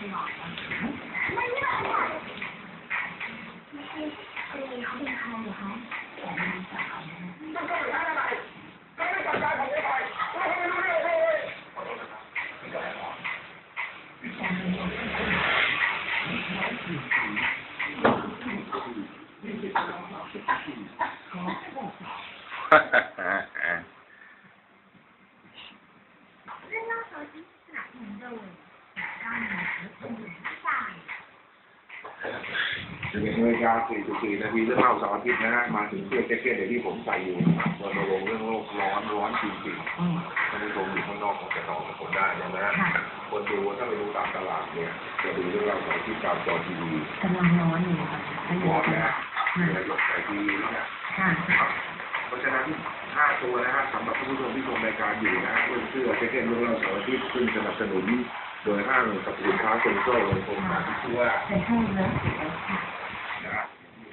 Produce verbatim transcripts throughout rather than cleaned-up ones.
จะเป็นนาฬิกาสี่สิบสี่นาทีเรื่องเล่าเสาร์อาทิตย์นะฮะมาถึงเสื้อแจ็คเก็ตที่ผมใส่อยู่นะครับรณรงค์เรื่องโลกร้อนร้อนจริงๆท่านผู้ชมอยู่ข้างนอกของจะตอบกับผมได้นะฮะคนดูถ้าไปดูตามตลาดเนี่ยจะดูเรื่องเล่าเสาร์อาทิตย์ตามจอทีวีกำลังร้อนอยู่ค่ะร้อนนะฮะเนี่ยหยดใส่ทีวีเนี่ยเพราะฉะนั้นห้าตัวนะฮะสำหรับท่านผู้ชมที่ชมรายการอยู่นะฮะเรื่องเสื้อแจ็คเก็ตเรื่องเล่าเสาร์อาทิตย์ซึ่งสนับสนุนโดยห้างสรรพสินค้าเซ็นทรัลโครงการที่ชื่อว่าเป็นห้างเลิศค่ะนะ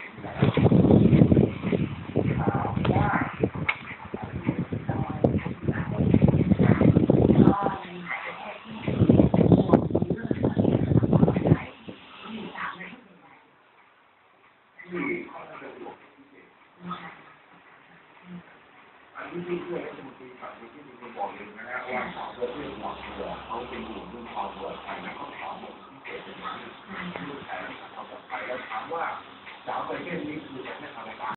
อันนี้ที่ช่วยรัฐมนตรีฝ่ายที่มีคนบอกเองนะฮะว่าสาวเพื่อนหวังตัวเขาเป็นห่วงเรื่องความปลอดภัยนะเขาถามผมที่เกิดเป็นอย่างนี้ลูกชายเขาปลอดภัยแล้วถามว่าสาวประเภทนี้คือประเภทอะไรบ้าง